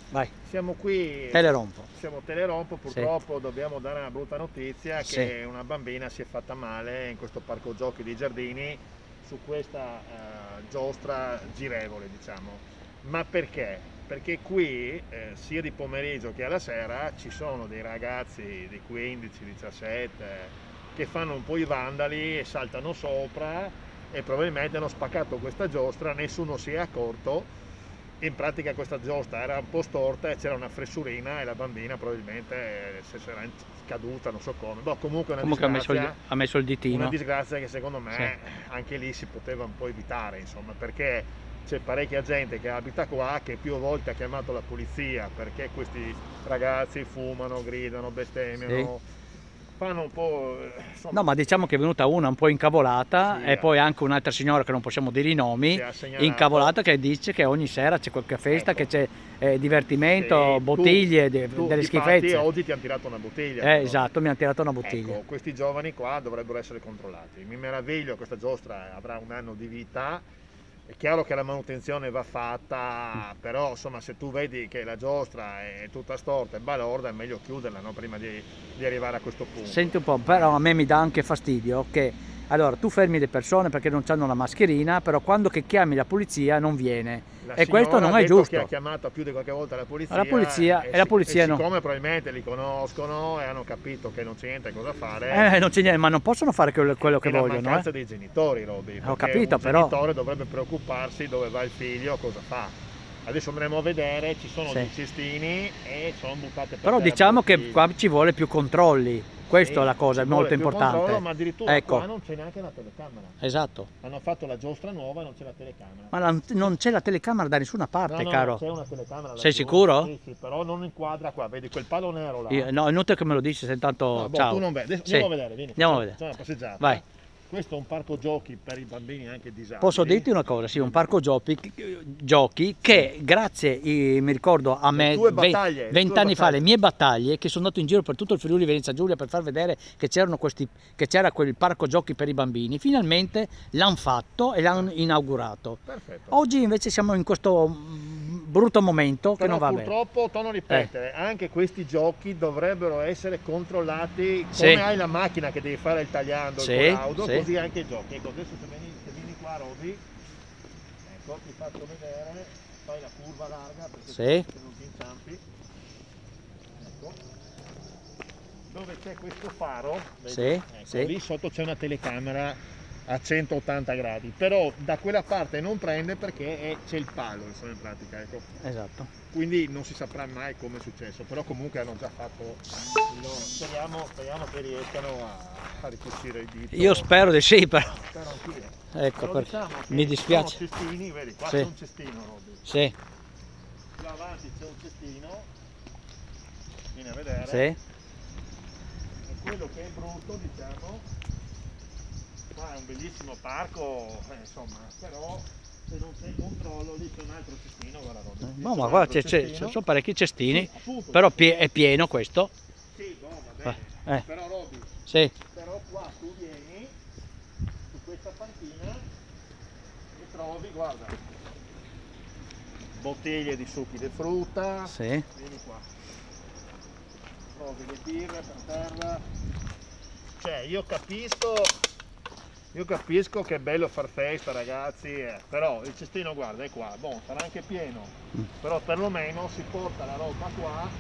Vai. Siamo qui, Telerompo. siamo Telerompo, purtroppo Sì. dobbiamo dare una brutta notizia Sì. che una bambina si è fatta male in questo parco giochi dei Giardini su questa giostra girevole, diciamo. Ma perché? Perché qui sia di pomeriggio che alla sera ci sono dei ragazzi di 15-17 che fanno un po' i vandali e saltano sopra e probabilmente hanno spaccato questa giostra, nessuno si è accorto. In pratica questa giostra era un po' storta e c'era una fressurina e la bambina probabilmente se era caduta, non so come. Boh, comunque una disgrazia, ha messo il ditino. una disgrazia che secondo me Sì. anche lì si poteva un po' evitare, insomma, perché c'è parecchia gente che abita qua che più volte ha chiamato la polizia perché questi ragazzi fumano, gridano, bestemmiano. Sì. Fanno un po', insomma, No, ma diciamo che è venuta una un po' incavolata sì, e poi anche un'altra signora che non possiamo dire i nomi, ci ha segnalato. incavolata, che dice che ogni sera c'è qualche festa, Ecco. che c'è divertimento, Sì, bottiglie, tu delle difatti schifezze. oggi ti hanno tirato una bottiglia. Però. Esatto, mi hanno tirato una bottiglia. Ecco, questi giovani qua dovrebbero essere controllati. Mi meraviglio, questa giostra avrà un anno di vita. È chiaro che la manutenzione va fatta, però insomma se tu vedi che la giostra è tutta storta e balorda è meglio chiuderla, no? Prima di arrivare a questo punto. Senti un po', però a me mi dà anche fastidio che allora tu fermi le persone perché non hanno la mascherina, però quando che chiami la polizia non viene. E questo non è giusto. Che ha chiamato più di qualche volta la polizia e la polizia no. Siccome probabilmente li conoscono e hanno capito che non c'è niente cosa fare, non c'è niente, ma non possono fare quello che è la vogliono. mancanza dei genitori, Roby. Ho capito, un però. genitore dovrebbe preoccuparsi dove va il figlio, cosa fa. Adesso andremo a vedere, ci sono dei cestini e sono buttate per Però terra diciamo che bottiglie. qua ci vuole più controlli. Questa è la cosa molto importante. Controllo, ma addirittura ecco. qua non c'è neanche la telecamera. Esatto. Hanno fatto la giostra nuova e non c'è la telecamera. Ma non c'è la telecamera da nessuna parte, No, caro. c'è una telecamera. Sei sicuro? Sì, però non inquadra qua, vedi quel palo nero là. No, è inutile che me lo dici, se intanto No, ciao. tu non vedi. Andiamo a vedere, vieni. Andiamo a vedere. Facciamo una passeggiata. Vai. Questo è un parco giochi per i bambini anche disabili. Posso dirti una cosa, sì, un parco giochi che grazie, mi ricordo a me, 20 anni fa, le mie battaglie, che sono andato in giro per tutto il Friuli Venezia Giulia per far vedere che c'era quel parco giochi per i bambini, finalmente l'hanno fatto e l'hanno inaugurato. Perfetto. Oggi invece siamo in questo brutto momento che non va bene. Purtroppo, torno a ripetere, anche questi giochi dovrebbero essere controllati come hai la macchina che devi fare il tagliando, il collaudo, così anche i giochi. Ecco, adesso se vieni qua, Roby, ecco, ti faccio vedere, fai la curva larga perché non ti inciampi. Ecco. Dove c'è questo faro, vedi? Ecco, lì sotto c'è una telecamera a 180 gradi, però da quella parte non prende perché c'è il palo, insomma, in pratica, ecco. Esatto. Quindi non si saprà mai come è successo, però comunque hanno già fatto il loro. Speriamo che riescano a ricucire il dito. Io spero di sì, però. Spero anch'io. Ecco, però diciamo mi dispiace. Ci sono cestini, vedi, qua c'è un cestino, Roby. Sì. Là avanti c'è un cestino, vieni a vedere. Sì. E quello che è brutto, diciamo, qua è un bellissimo parco, insomma, però se non c'è il controllo lì c'è un altro cestino, guarda Roby. No, ma guarda, ci sono parecchi cestini, sì, appunto, però è pieno questo. Sì, no, va bene. Però Roby, però qua tu vieni su questa panchina e trovi, guarda, bottiglie di succhi di frutta, vieni qua, trovi le birre per terra, cioè io capisco che è bello far festa, ragazzi, però il cestino, guarda, è qua, boh, sarà anche pieno, però perlomeno si porta la roba qua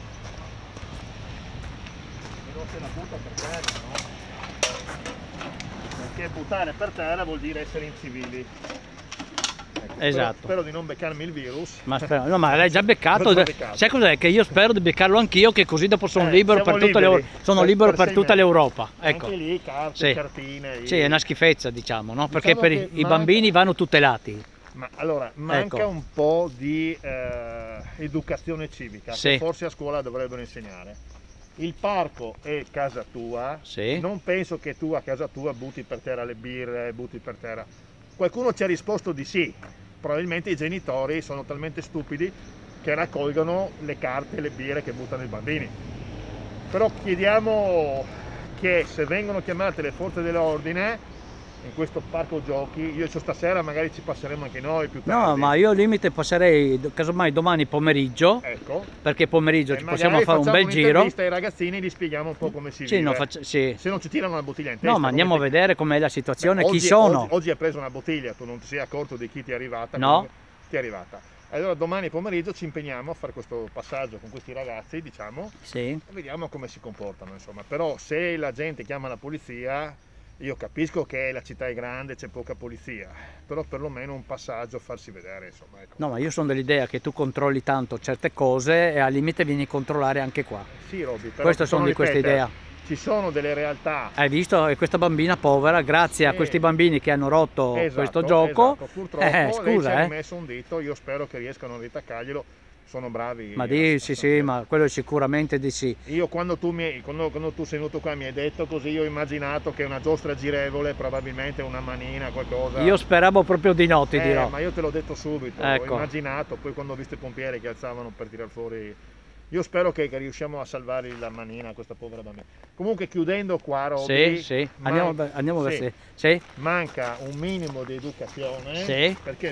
e non se la butta per terra, no? Perché buttare per terra vuol dire essere incivili. Ecco, esatto. Spero di non beccarmi il virus. Ma spero, no, ma l'hai già beccato. Sai cos'è? Che io spero di beccarlo anch'io, che così dopo sono libero per tutta l'Europa. Ecco. Anche lì carte, cartine. Sì, è una schifezza, diciamo, no? Perché per i bambini vanno tutelati. Ma allora, manca un po' di educazione civica, che forse a scuola dovrebbero insegnare. Il parco è casa tua, non penso che tu a casa tua butti per terra le birre, butti per terra. Qualcuno ci ha risposto di sì, probabilmente i genitori sono talmente stupidi che raccolgono le carte e le birre che buttano i bambini. Però chiediamo che se vengono chiamate le forze dell'ordine in questo parco giochi. Io stasera magari ci passeremo anche noi più tardi. No, ma io al limite passerei casomai domani pomeriggio, ecco, perché pomeriggio ci possiamo fare un bel giro. Ai ragazzini gli spieghiamo un po' come si vive. Sì. Se non ci tirano la bottiglia in testa. No, ma andiamo a vedere com'è la situazione, oggi, chi sono. Oggi hai preso una bottiglia, tu non ti sei accorto di chi ti è arrivata. No. Ti è arrivata. Allora domani pomeriggio ci impegniamo a fare questo passaggio con questi ragazzi, diciamo, e vediamo come si comportano, insomma. Però se la gente chiama la polizia, io capisco che la città è grande, c'è poca polizia, però perlomeno un passaggio, farsi vedere, insomma. Ecco. No, ma io sono dell'idea che tu controlli tanto certe cose e al limite vieni a controllare anche qua. Sì, Robby, però questo sono di questa idea. Ci sono delle realtà. Hai visto? E questa bambina povera, grazie a questi bambini che hanno rotto questo gioco. Esatto. Purtroppo scusa, lei ci ha messo un dito, io spero che riescano a ritaccarglielo. Sono bravi. Ma sì, ma quello sicuramente di sì. Io quando tu sei venuto qua mi hai detto così, io ho immaginato che una giostra girevole, probabilmente una manina, qualcosa. Io speravo proprio di no, ti dirò. Ma io te l'ho detto subito, ecco. Ho immaginato, poi quando ho visto i pompieri che alzavano per tirar fuori. Io spero che riusciamo a salvare la manina a questa povera bambina. Comunque chiudendo qua, Robby, andiamo a vedere. Sì. Manca un minimo di educazione, perché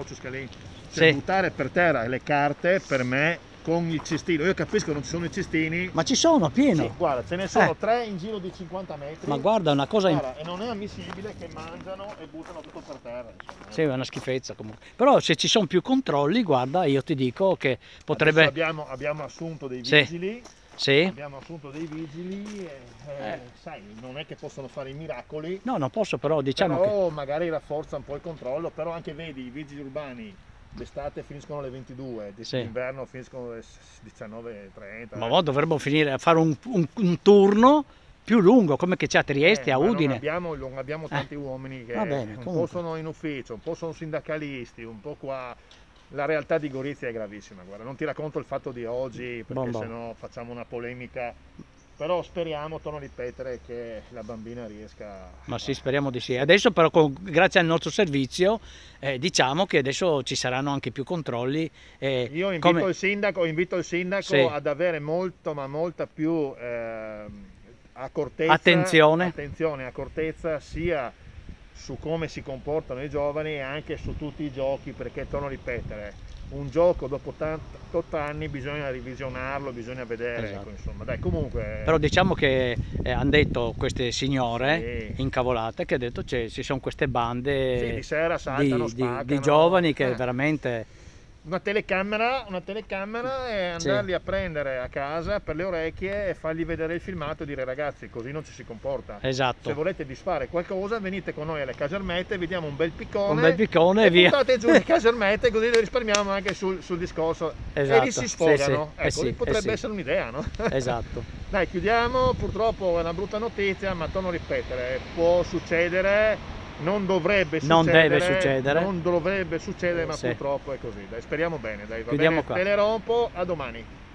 buttare per terra le carte per me con il cestino, io capisco che non ci sono i cestini, ma ci sono pieno. Sì, guarda, ce ne sono 3 in giro di 50 metri. Ma guarda, una cosa e non è ammissibile che mangiano e buttano tutto per terra, insomma. Sì, è una schifezza comunque. Però se ci sono più controlli, guarda, io ti dico che potrebbe. Abbiamo assunto dei vigili. Sì. Abbiamo assunto dei vigili e sai, non è che possono fare i miracoli. No, non posso, però diciamo che magari rafforza un po' il controllo, però anche vedi i vigili urbani d'estate finiscono alle 22, d'inverno finiscono alle 19:30. Ma dovrebbero finire a fare un turno più lungo, come che c'è a Trieste, a Udine. Non abbiamo tanti uomini che bene, un po' sono in ufficio, un po' sono sindacalisti, un po' qua. La realtà di Gorizia è gravissima, guarda, non ti racconto il fatto di oggi perché sennò facciamo una polemica. Però speriamo, torno a ripetere, che la bambina riesca. Ma sì, speriamo di sì. Adesso però grazie al nostro servizio diciamo che adesso ci saranno anche più controlli. Io invito il sindaco ad avere molta più accortezza, attenzione, accortezza sia su come si comportano i giovani e anche su tutti i giochi, perché torno a ripetere, un gioco dopo 8 anni bisogna revisionarlo, bisogna vedere, ecco, insomma, dai, comunque. Però diciamo che hanno detto queste signore incavolate che ha detto ci sono queste bande di sera saltano, di giovani che veramente. Una telecamera e andarli a prendere a casa per le orecchie e fargli vedere il filmato e dire ragazzi così non ci si comporta. Esatto. Se volete disfare qualcosa venite con noi alle casermette, vediamo un bel piccone e via. Buttate giù le casermette così risparmiamo anche sul discorso. E lì si sfogano. Ecco, lì potrebbe essere un'idea, no? Esatto. Dai, chiudiamo, purtroppo è una brutta notizia, ma torno a ripetere, può succedere. Non dovrebbe succedere, ma purtroppo è così. Dai, speriamo bene. Dai, va bene. Te le rompo, a domani.